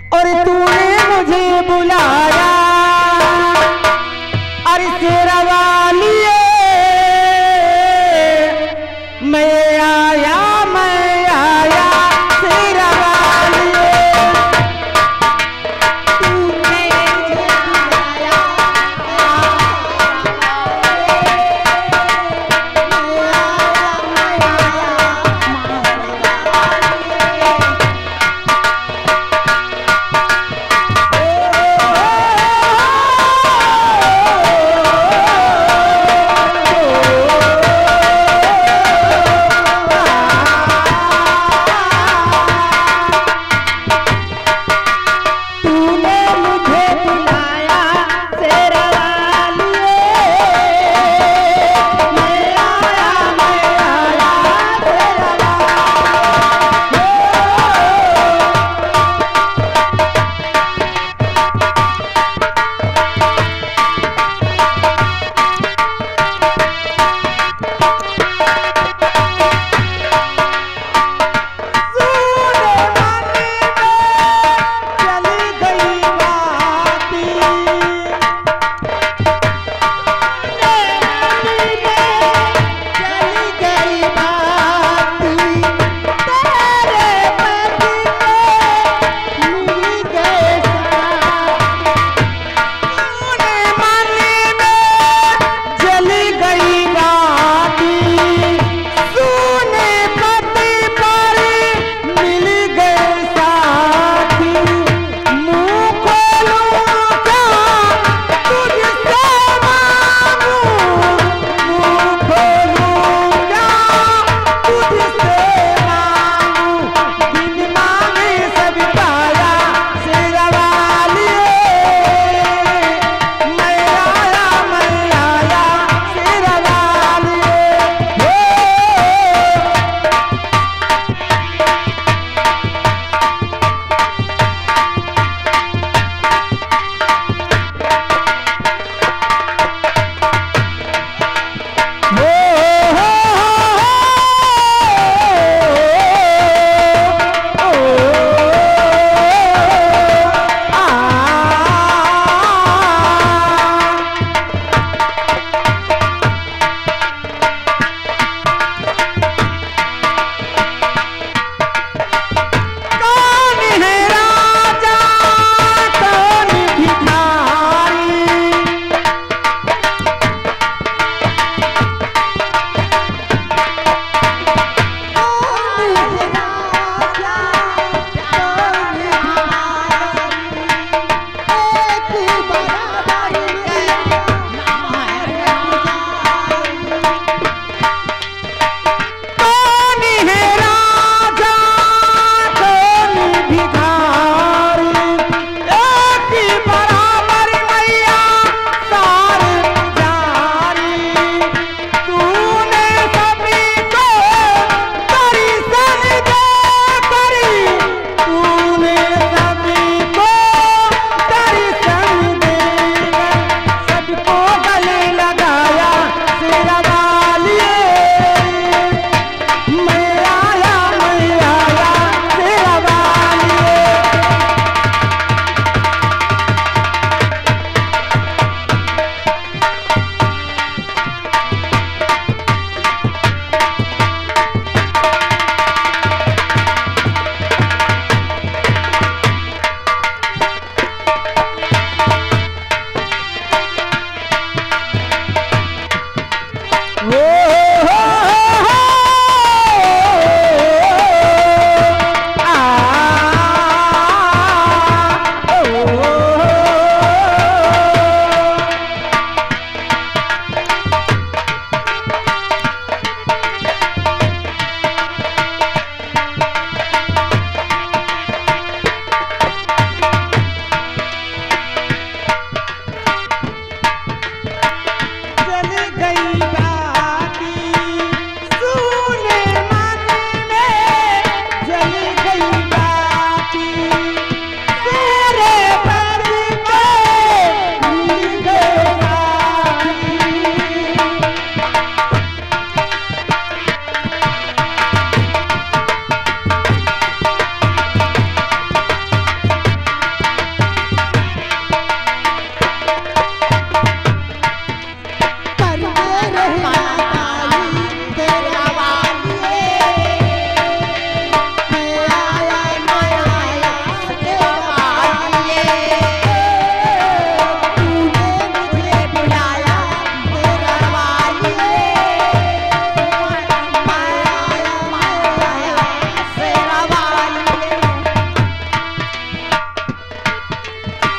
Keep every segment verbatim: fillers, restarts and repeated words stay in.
और तूने मुझे बुलाया, अरे शेरा वालिए मैं आया, मैं आया शेरा वालिए। तूने मुझे बुलाया,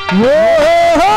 हो हो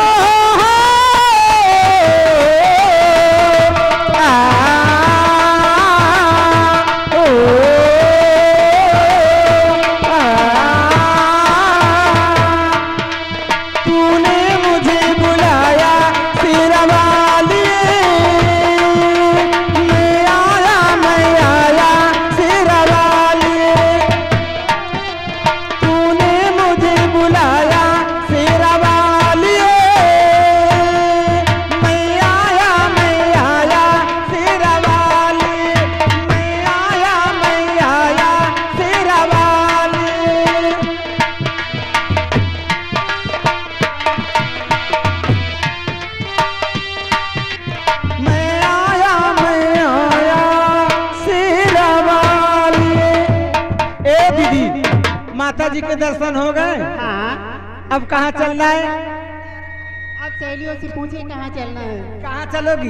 माता जी के दर्शन हो गए। हाँ। अब कहाँ चलना है? अब सहेलियों से पूछे कहाँ चलना है। कहाँ चलोगी?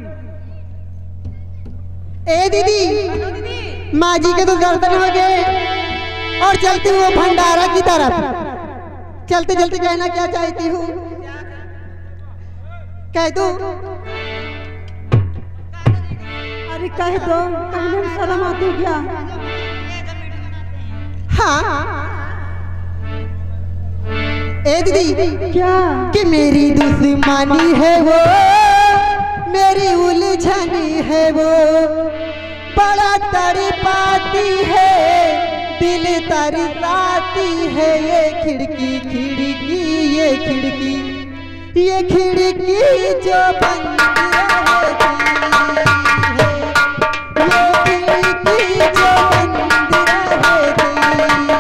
ए दीदी, माँ जी के तो दर्शन हो गए और चलती हूँ भंडारा की तरफ। चलते चलते कहना क्या चाहती हूँ? कह दो। अरे कह दो, कहने में शर्म आती है क्या? हाँ। ए दीदी, क्या कि मेरी दुश्मनी है वो, मेरी उलझनी है वो, बड़ा तड़पाती है, दिल तरसाती है। ये खिड़की खिड़की ये खिड़की ये खिड़की जो बंद रहती है, ये खिड़की जो बंद रहती है।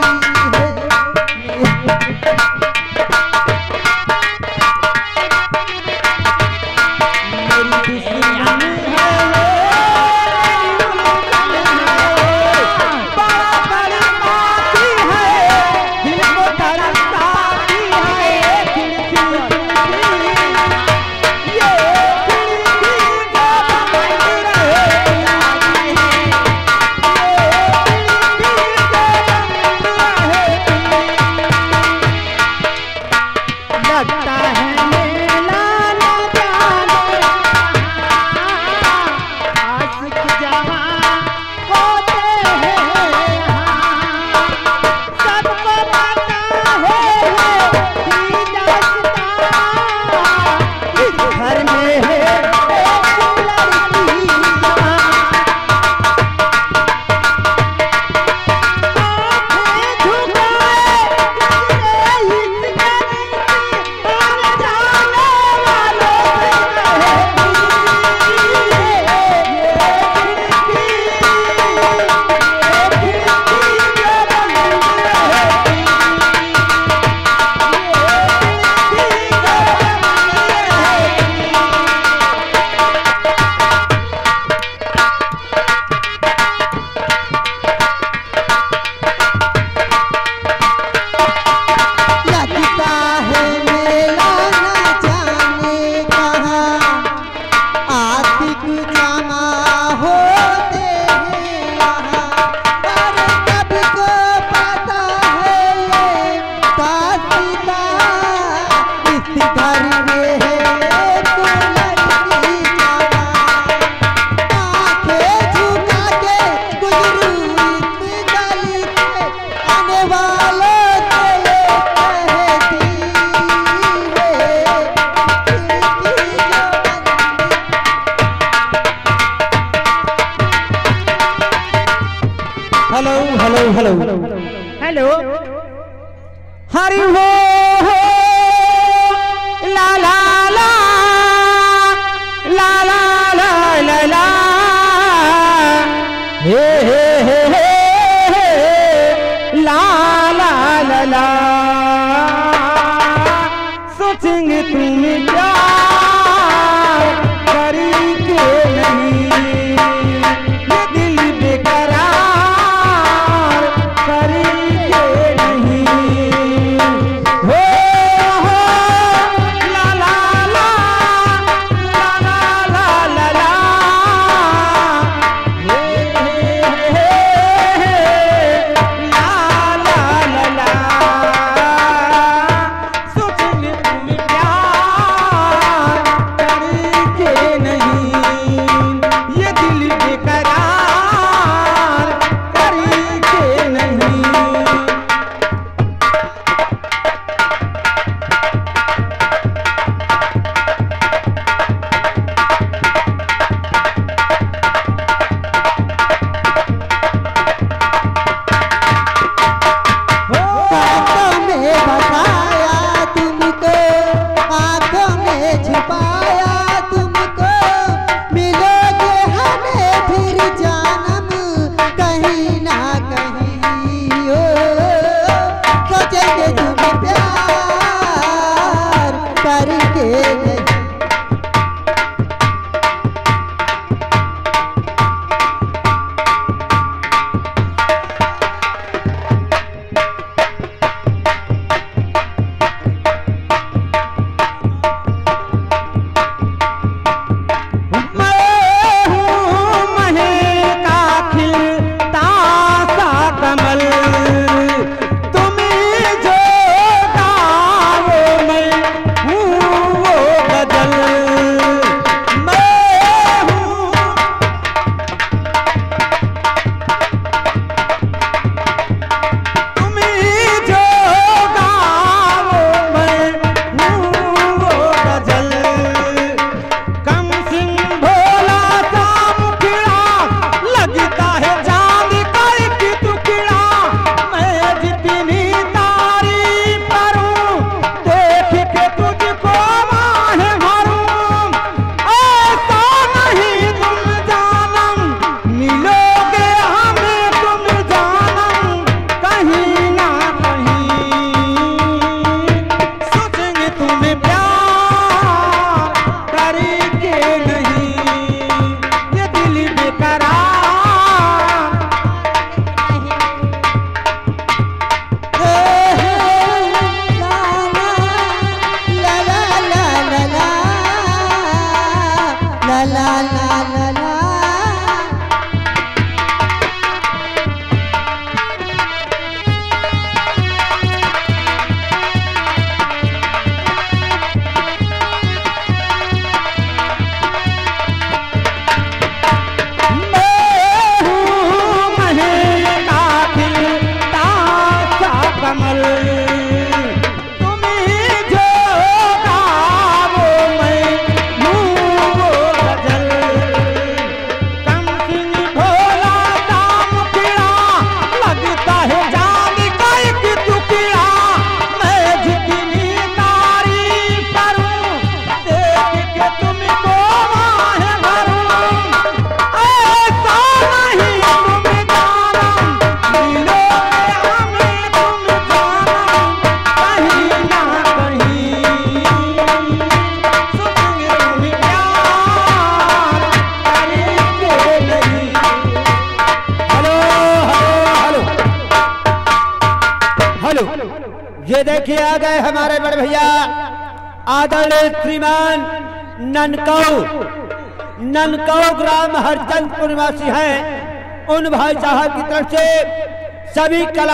Hello hello hello hello. Hari हो ला ला ला ला ला ला ला ला हे हे हे हे ला ला ला ला सोचेंगे तुम क्या करेंगे नहीं, ये दिल बेकरार करेंगे नहीं। हो हो ला ला ला ला ला ला ला ला हे हे हे हे ला ला ला ला सोचेंगे तुम ये देखिए आ गए हमारे बड़े भैया आदरणीय श्रीमान ननकौ ननकौ ग्राम हरचंदपुर निवासी हैं। उन भाई साहब की तरफ से सभी कला